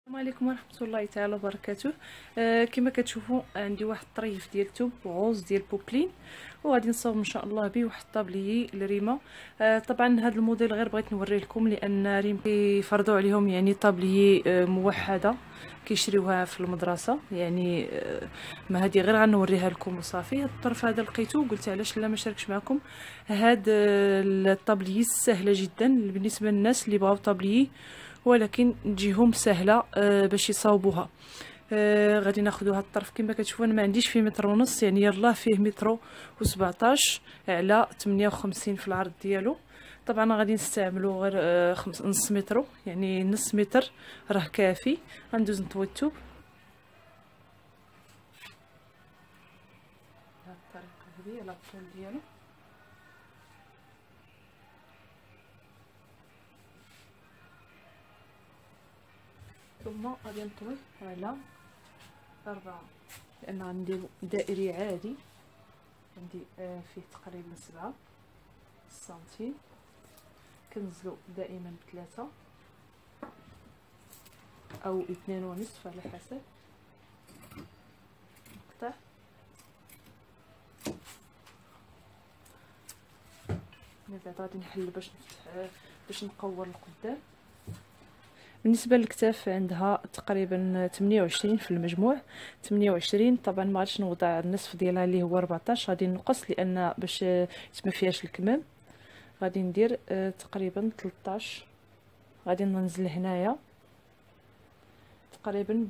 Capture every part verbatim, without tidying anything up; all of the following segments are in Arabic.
السلام عليكم ورحمه الله تعالى وبركاته. آه كما كتشوفوا عندي واحد الطريف ديال الثوب غوز ديال بوبلين، وغادي نصاوب ان شاء الله به واحد الطابليي لريما. آه طبعا هذا الموديل غير بغيت نوريه لكم لان ريم كيفرضوا عليهم يعني طابليي آه موحده كيشريوها في المدرسه، يعني آه ما هذه غير غنوريها لكم وصافي. هذا الطرف هذا لقيته قلت علاش لا ما شاركش معكم. هاد آه الطابليي سهله جدا بالنسبه للناس اللي بغاو طابليي ولكن تجيهم سهله آه باش يصاوبوها. آه غادي ناخذوا هذا الطرف كما كتشوفوا. انا ما عنديش فيه متر ونص، يعني يلاه فيه متر وسبعطاش على ثمانية وخمسين في العرض ديالو. طبعا غادي نستعملوا غير آه خمس نص متر، يعني نص متر راه كافي. غندوز نطوي الثوب بهذه الطريقه هذه على الطول ديالو. ثم غادي نطوي على أربعة، لأن غنديرو دائري عادي. عندي آه فيه تقريبا سبعة سنتيم، كنزلو دائما بثلاثة أو اثنين ونصف على حسب. نقطع من بعد غادي نحل باش نفتح باش نقور القدام. بالنسبه للكتاف عندها تقريبا ثمانية وعشرين في المجموع، ثمانية وعشرين. طبعا ما غاديش نوضع النصف ديالها اللي هو أربعطاش، غادي نقص لان باش ما فيهاش الكمام. غادي ندير آه تقريبا ثلاثطاش. غادي ننزل هنايا تقريبا ب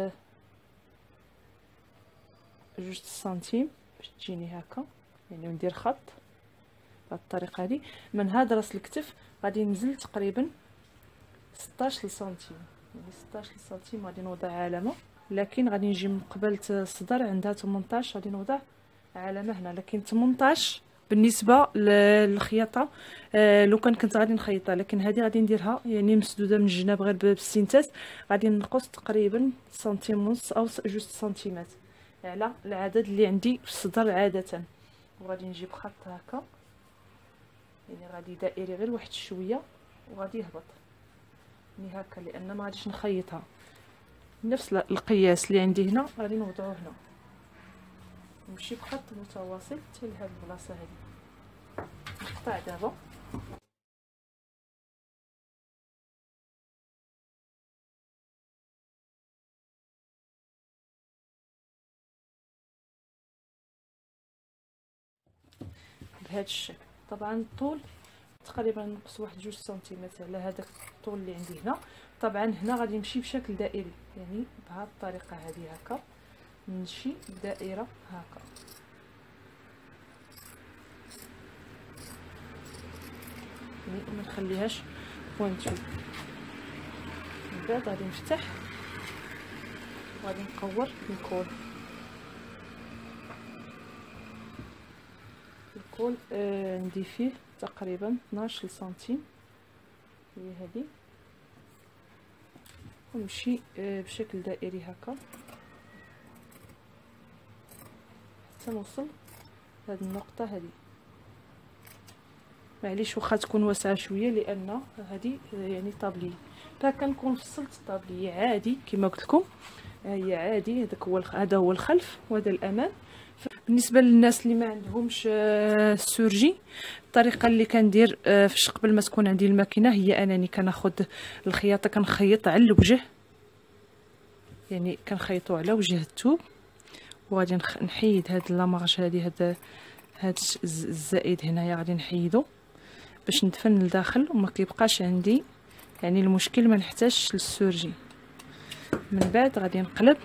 جوج سنتيم باش تجيني هكا، يعني ندير خط بهذه الطريقه هذه. من هذا راس الكتف غادي ننزل تقريبا ستطاش سنتيم، يعني ستطاش سنتيم غادي نوضع علامه. لكن غادي نجي من قبل الصدر عندها ثمنطاش، غادي نوضع علامه هنا. لكن ثمنطاش بالنسبه للخياطه آه لو كان كنت غادي نخيطها، لكن هذه غادي نديرها يعني مسدوده من الجناب غير بالسينتاس. غادي نقص تقريبا سنتيم ونص او جوج سنتيمات على العدد اللي عندي في الصدر عاده. وغادي نجيب خط هكا، يعني غادي دائري غير واحد شويه وغادي يهبط يعني هكا، لان ما غاديش نخيطها. نفس القياس اللي عندي هنا غادي نوضعوه هنا، نمشي بخط متواصل حتى لهاد البلاصه هذه. نقطع دابا بهذا الشكل. طبعا الطول تقريبا نقص واحد جوج سنتيمتر على هذاك الطول اللي عندي هنا. طبعا هنا غادي نمشي بشكل دائري، يعني بهذه الطريقه هذه هكا نمشي دائره هكا. يعني ما نخليهاش بوينتو. من بعد غادي نفتح وغادي نقور الكول. الكول آه عندي فيه تقريبا اثناش سنتيم هي هذه، ونمشي آه بشكل دائري هكا حتى نوصل لهاد النقطه هذه. معليش واخا تكون واسعه شويه لان هذه يعني طابلي. هكا نكون فصلت الطابلي عادي كما قلت لكم. هي عادي، هذاك هو هذا هو الخلف وهذا الامام. بالنسبه للناس اللي ما عندهمش السورجي، الطريقه اللي كندير فاش قبل ما تكون عندي الماكينه هي انني كناخذ الخياطه كنخيط على الوجه، يعني كنخيطو على وجه الثوب. وغادي نحيد هاد لامارج هذه، هذا هاد الزائد هنايا غادي نحيدو باش ندفن لداخل وما كيبقاش عندي يعني المشكل ما نحتاجش للسورجي. من بعد غادي نقلب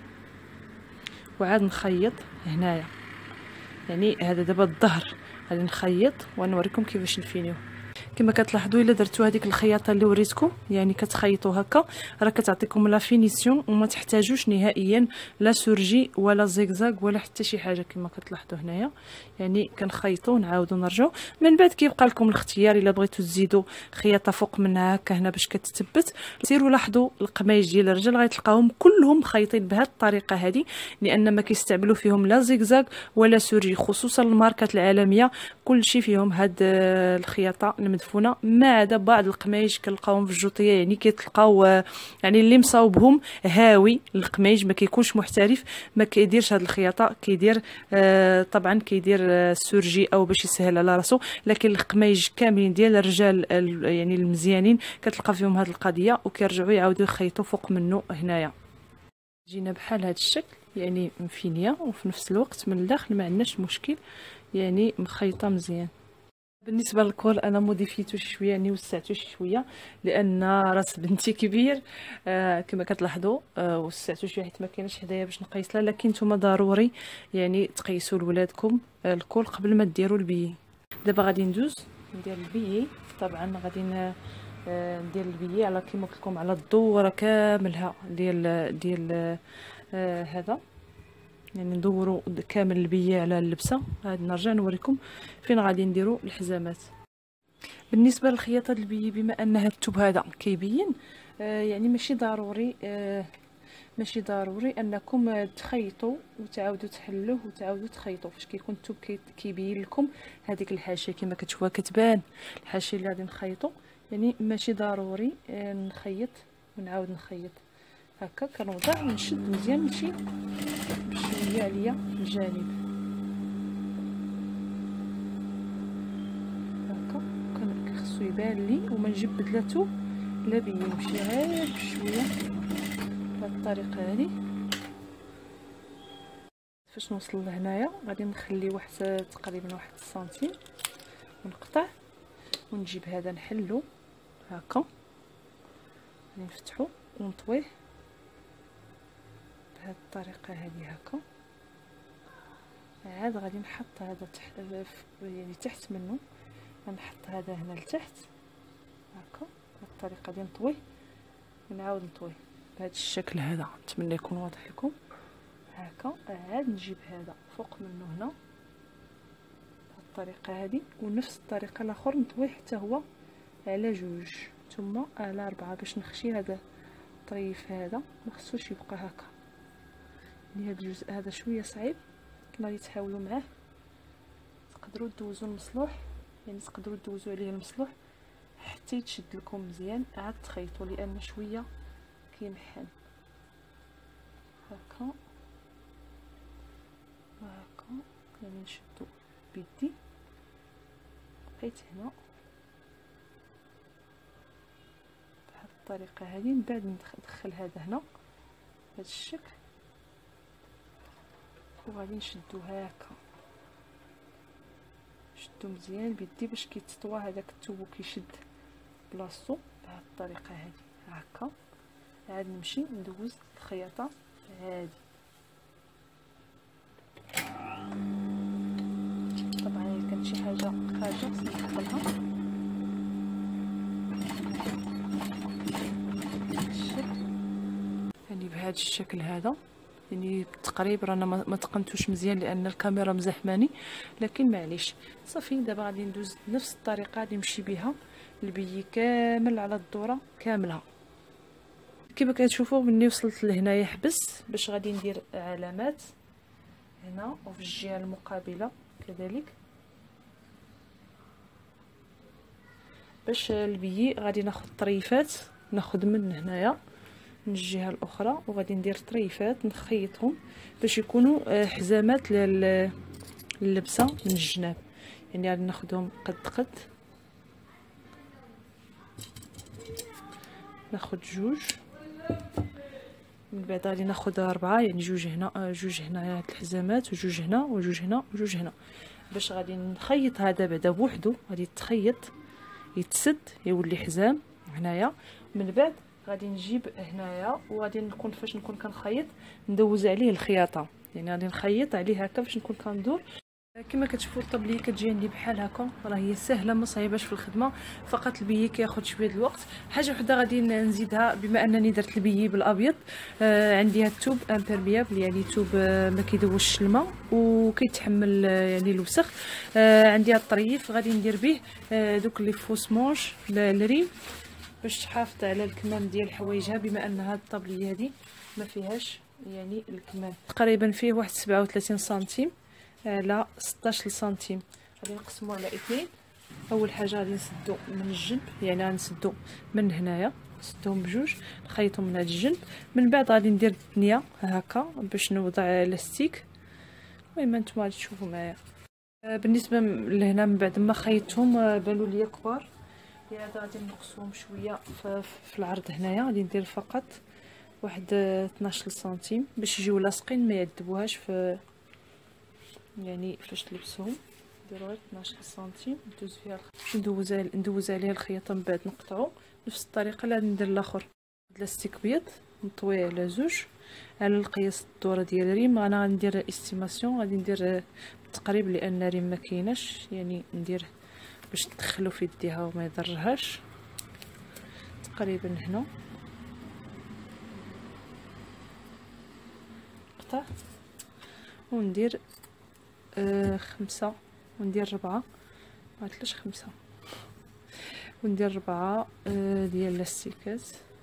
وعاد نخيط هنايا، يعني هذا دابا الظهر غادي نخيط ونوريكم كيفاش نفينيوه. كما كتلاحظوا الا درتوا هذيك الخياطه اللي وريتكم، يعني كتخيطوا هكا، راه كتعطيكم لا فينيسيون وما تحتاجوش نهائيا لا سورجي ولا زيغزاغ ولا حتى شي حاجه. كما كتلاحظوا هنايا يعني كنخيطوا ونعاودوا نرجعوا. من بعد كيبقى لكم الاختيار، الا بغيتوا تزيدوا خياطه فوق منها هكا هنا باش كتثبت. سيروا لاحظوا القمايج ديال الرجال غتلقاوهم كلهم خايطين بهذه الطريقه هذه، لان ما كيستعملوا فيهم لا زيغزاغ ولا سورجي، خصوصا الماركات العالميه كلشي فيهم هاد الخياطه المدفونه. كيكتشفونا، ما عدا بعض القمايج كنلقاوهم في الجوطيه، يعني كيتلقاو يعني اللي مصاوبهم هاوي القمايج ما كيكونش محترف، ما كيديرش هاد الخياطه، كيدير آه طبعا كيدير آه سورجي او باش يسهل على راسو. لكن القمايج كاملين ديال الرجال يعني المزيانين كتلقى فيهم هاد القضيه، وكيرجعوا يعاودوا يخيطوا فوق منه هنايا. جينا بحال هاد الشكل، يعني مفينيه وفي نفس الوقت من الداخل ما عندناش مشكل، يعني مخيطه مزيان. بالنسبه للكول انا موديفيتو شويه، يعني وسعته شويه لان راس بنتي كبير آه كما كتلاحظوا، آه وسعته شويه حيت ما كايناش حدايا باش نقيس لها. لكن نتوما ضروري يعني تقيسوا لولادكم آه الكول قبل ما ديروا البيي. دابا غادي ندوز ندير البيي. طبعا غادي آه ندير البيي على كما قلت لكم على الدوره كاملها ديال ديال آه هذا، يعني ندوروا كامل البيه على اللبسه. غادي نرجع نوريكم فين غادي نديروا الحزامات. بالنسبه للخياطه البيه، بما ان هذا الثوب هذا كيبين آه يعني ماشي ضروري آه ماشي ضروري انكم تخيطوا وتعاودوا تحلوه وتعاودوا تخيطوا. فاش كيكون الثوب كيبين لكم هذيك الحاشيه كما كتشوفوها كتبان الحاشيه اللي غادي نخيطوا، يعني ماشي ضروري آه نخيط ونعاود نخيط. هكا كنوضع ونشد مزيان نمشي بشويه عليا الجانب هكا، كنخصو يبان لي وما نجيب بدلاتو لا بيا، نمشي غير بشويه بهذه الطريقه هذه. فاش نوصل لهنايا غادي نخلي واحد تقريبا واحد السنتيم ونقطع ونجيب هذا نحلو هكا، نفتحو ونطويه بهذه الطريقه هذه هكا. عاد غادي نحط هذا تحت يعني تحت منه، غنحط هذا هنا لتحت هكا بهذه الطريقه دي، نطويه ونعاود نطويه بهذا الشكل هذا. نتمنى يكون واضح لكم هكا. عاد نجيب هذا فوق منه هنا بهذه الطريقه هذه، ونفس الطريقه الاخر نطويه حتى هو على جوج ثم على أربعة باش نخشي هذا الطريف هذا ما خصوش يبقى هكا. يعني هذا الجزء هذا شويه صعيب، كما تحاولوا معاه تقدروا دوزوا المصلوح، يعني تقدروا دوزوا عليه المصلوح حتى يتشد لكم مزيان. عاد تخيطوا لان شويه كيمحن هكا وهكا. يعني نشدو بيدي، بقيت هنا بهذه الطريقه هذه. من بعد ندخل هذا هنا بهذا الشكل وغادي نشدو هكا، شدو مزيان بيدي باش كيتطوى هذاك الثوب وكيشد بلاصتو بهذه الطريقه هذه هكا. عاد نمشي ندوز الخياطه هذه. طبعا الا كانت شي حاجه خارجه خصني نحطها يعني بهذا الشكل هذا. يعني تقريبا رانا ما تقنتوش مزيان لان الكاميرا مزحماني، لكن معليش صافي. دابا غادي ندوز نفس الطريقه غادي نمشي بها البي كامل على الدوره كاملها. كما كتشوفوا مني وصلت لهنايا حبست باش غادي ندير علامات هنا وفي الجهه المقابله كذلك. باش البي غادي ناخذ طريفات، ناخذ من هنايا من الجهه الاخرى وغادي ندير طريفات نخيطهم باش يكونوا حزامات لللبسه من الجناب. يعني غادي ناخذهم قد قد، ناخذ جوج، من بعد غادي ناخذ اربعه، يعني جوج هنا جوج هنا هاد الحزامات وجوج هنا وجوج هنا وجوج هنا، باش غادي نخيط هذا بعدا بوحدو. غادي يتخيط يتسد يولي حزام هنايا. من بعد غادي نجيب هنايا وغادي نكون فاش نكون كنخيط ندوز عليه الخياطه، يعني غادي نخيط عليه هكا باش نكون كندور. كما كتشوفوا الطبليه كتجي عندي بحال هكا، راه هي سهله ما صعيباش في الخدمه، فقط البي كياخذ شويه د الوقت. حاجه وحده غادي نزيدها، بما انني درت البي بالابيض، آه عندي هاد الثوب امبيرميابل، يعني ثوب آه ما كيذوبش الماء وكيتحمل آه يعني الوسخ. آه عندي هاد الطريف غادي ندير به آه دوك لي فوس مونش الريم باش تحافظ على الكمام ديال حوايجها، بما ان هاد الطبليه هذه ما فيهاش يعني الكمام. تقريبا فيه واحد سبعة وثلاثين سنتيم على ستاش سنتيم، غادي نقسمو على اثنين اول حاجه غادي نسدو من الجنب، يعني غنسدو من هنايا نسدوهم بجوج نخيطهم من هذا الجنب. من بعد غادي ندير الثنيه هكا باش نوضع لاستيك. المهم نتوما غادي تشوفوا معايا. بالنسبه لهنا من بعد ما خيطتهم بانوا ليا كبار، يعني غادي نقصهم شويه في العرض. هنايا غادي ندير فقط واحد اثناش سنتيم باش يجيو لاصقين ما يعذبوهاش في، يعني فاش تلبسوهم. نديرو غير اثناش سنتيم ندوز فيها ندوز ندوز عليها الخياطه. من بعد نقطعو نفس الطريقه اللي غادي ندير الاخر. لاستيك بيض نطويه على زوج على القياس الدوره ديال ريم. انا غادي ندير استيماسيون، غادي ندير بالتقريب لان ريم ما كايناش، يعني ندير باش تدخلو في يديها وما يضرهاش. تقريبا هنا نقطع وندير آه خمسة وندير ربعة، ما عرفتش خمسة وندير ربعة آه ديال لاستيكات.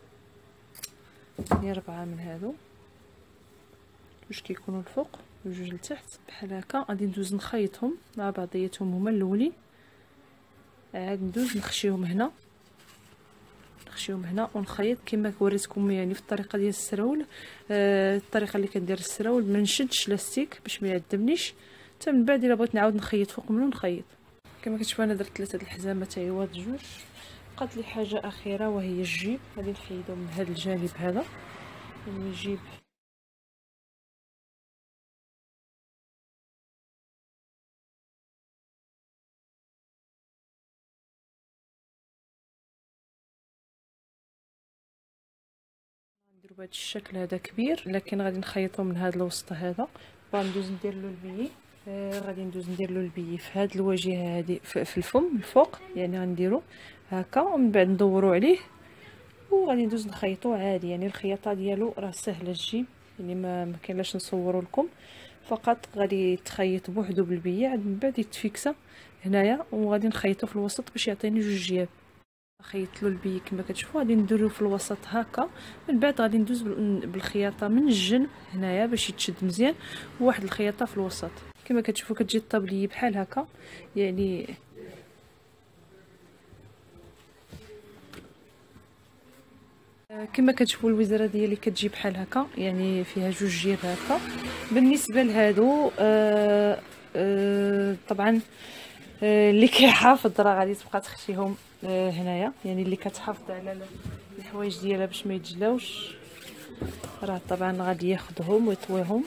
ندير ربعة من هادو باش كيكونوا الفوق وجوج لتحت بحال هكا. غادي ندوز نخيطهم مع بعضياتهم هما الاولين، عاد ندوز نخشيهم هنا نخشيهم هنا ونخيط كما وريتكم يعني في الطريقه ديال السراول. آه الطريقه اللي كندير السراول ما نشدش لاستيك باش ما يعذبنيش. حتى من بعد الا بغيت نعاود نخيط فوق منو نخيط. كما كتشوفوا انا درت ثلاثه د الحزامه عوض جوج. بقات لي حاجه اخيره وهي الجيب. غادي نحيدو من هذا الجانب هذا، يعني الجيب نديرو بهذا الشكل. هذا كبير لكن غادي نخيطو من هذا الوسط هذا. غندوز ندير له البيي. آه غادي ندوز ندير له البيي في هذه الواجهه هذه في الفم الفوق، يعني غنديرو هكا ومن بعد ندورو عليه وغادي ندوز نخيطو عادي. يعني الخياطه ديالو راه سهله الجيب، يعني ما ما كاين لاش نصورو لكم. فقط غادي تخيط بوحدو بالبيي، عاد من بعد يتفيكسا هنايا وغادي نخيطو في الوسط باش يعطيني جوج جياب. خيطت له البي كما كتشوفوا. غادي نديرو في الوسط هكا. من بعد غادي ندوز بالخياطه من الجنب هنايا باش يتشد مزيان، وواحد الخياطه في الوسط كما كتشوفوا. كتجي الطابليه بحال هكا، يعني كما كتشوفوا الوزاره ديالي كتجي بحال هكا، يعني فيها جوج جيب هكا. بالنسبه لهادو آه آه طبعا آه اللي كيحافظ راه غادي تبقى تخشيهم آه هنايا، يعني اللي كتحافظ على الحوايج ديالها باش ما يتجلاوش راه طبعا غادي ياخذهم ويطويهم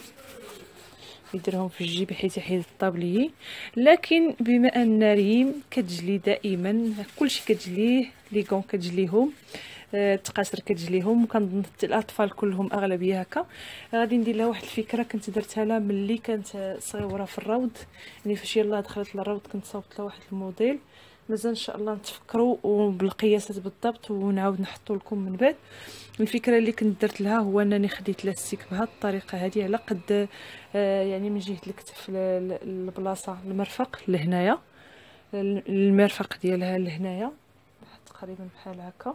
يديرهم في الجيب حيت يحيد الطابليه. لكن بما ان ريم كتجلي دائما كلشي كتجليه، لي كون كتجليهم، التقاشر كتجليهم، وكنظن الاطفال كلهم اغلبيه هكا. غادي ندير لها واحد الفكره كنت درتها لها ملي كانت صغيره في الروض، يعني فاش يلاه دخلت للروض كنت صوبت لها واحد الموديل. مازال ان شاء الله نتفكروا وبالقياسات بالضبط ونعاود نحطوا لكم من بعد. الفكره اللي كنت درت لها هو انني خديت لاستيك بهذه الطريقه هذه على قد آه يعني من جهه الكتف البلاصه المرفق لهنايا، المرفق ديالها لهنايا تقريبا بحال هكا،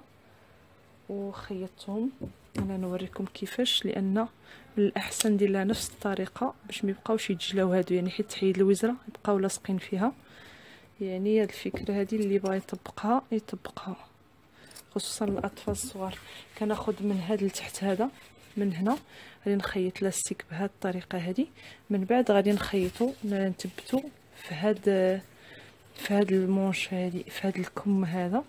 وخيطتهم. انا نوريكم كيفاش، لان من الاحسن ندير لها نفس الطريقه باش ما يبقاوش يتجلاو هادو، يعني حيت تحيد الوزره يبقاو لاصقين فيها. يعني هاد الفكره هذه اللي بغى يطبقها يطبقها، خصوصا الاطفال الصغار. كناخذ من هذا لتحت هذا من هنا، غادي نخيط لاستيك بهذه الطريقه هذه. من بعد غادي نخيطو نثبتو في هاد في هاد المونش هذه، في هاد الكم هذا،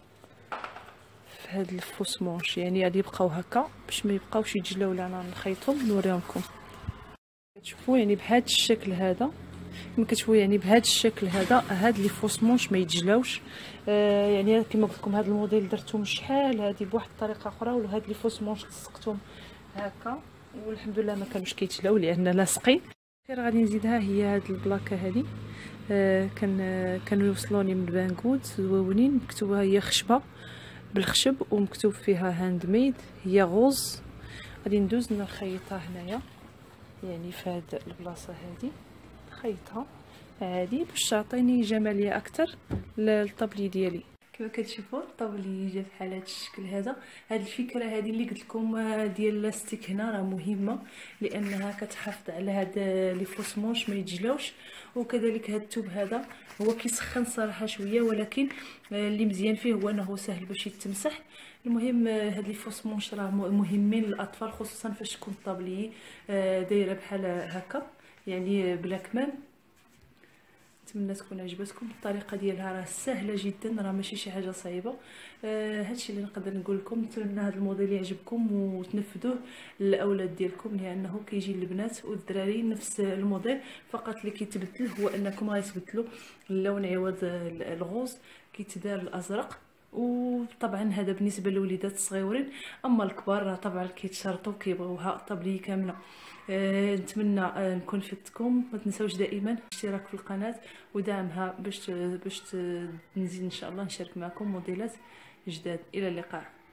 في هاد الفوس مونش، يعني غادي يبقاو هكا باش ما يبقاوش يتجلاو. لا انا نخيطهم نوريهم لكم. كتشوفوا يعني بهذا الشكل هذا، كما كتشوفوا يعني بهذا الشكل هذا، هاد لي فوس مونش ما يتجلاوش. آه يعني كما قلت لكم هذا الموديل درتهم شحال هذه بواحد الطريقه اخرى، وهاد لي فوس مونش لصقتهم هكا والحمد لله ما كانوش كيتجلاو لان لاصقين. غير غادي نزيدها هي هاد البلاكه هذه. آه كان آه كانوا يوصلوني من بانكود زويونين، مكتوبه هي خشبه بالخشب ومكتوب فيها هاند ميد، هي غوز. غادي ندوز نخيطها هنايا، يعني في هاد البلاصه هذه نخيطها عادي باش تعطيني جماليه اكثر للطابلي ديالي. كما كتشوفوا الطابلي جا بحال هذا الشكل هذا. هذه الفكره هذه اللي قلت لكم ديال اللاستيك هنا راه مهمه، لانها كتحافظ على هاد لي فوسمونش ما يتجلاوش. وكذلك هاد الثوب هذا هو كيسخن صراحه شويه، ولكن اللي مزيان فيه هو انه سهل باش يتمسح. المهم هاد لي فوسمونش راه مهمين للاطفال، خصوصا فاش تكون الطابلي دايره بحال هكا يعني بلا كمام. نتمنى تكون عجبتكم. الطريقه ديالها راه سهله جدا، راه ماشي شي حاجه صعيبه. آه هادشي اللي نقدر نقول لكم. نتمنى هذا الموديل يعجبكم وتنفذوه للاولاد ديالكم، لانه كيجي للبنات والدراري نفس الموديل، فقط اللي كيتبدل هو انكم غتبدلوا اللون. عوض الغوز كيتدار الازرق. وطبعا هذا بالنسبه للوليدات الصغيورين، اما الكبار طبعا كيتشرطوا كيبغيوها الطابليه كامله. أه نتمنى أه نكون فدتكم. ما تنساوش دائما الاشتراك في القناه ودعمها باش باش نزيد ان شاء الله نشارك معكم موديلات جداد. الى اللقاء.